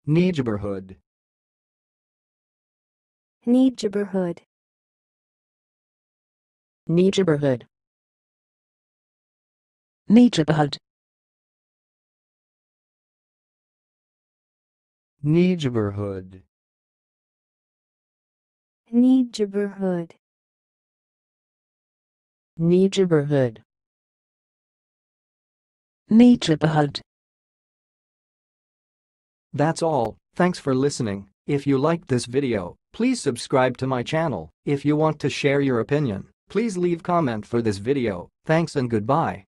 Neighborhood. Neighborhood. Neighborhood. Neighborhood. Neighborhood. Neighborhood. Neighborhood. Neighborhood. That's all. Thanks for listening. If you liked this video, please subscribe to my channel. If you want to share your opinion, please leave comment for this video. Thanks and goodbye.